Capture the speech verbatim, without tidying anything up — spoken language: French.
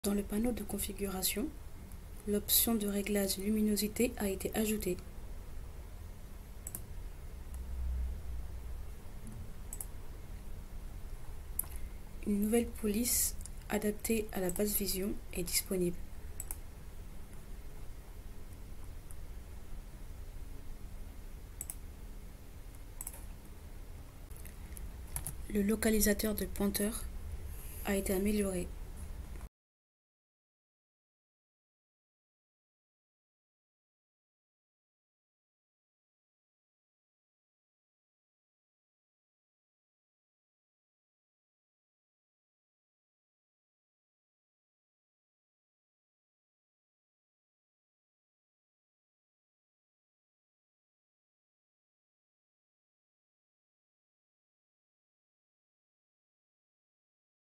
Dans le panneau de configuration, l'option de réglage luminosité a été ajoutée. Une nouvelle police adaptée à la basse vision est disponible. Le localisateur de pointeur a été amélioré.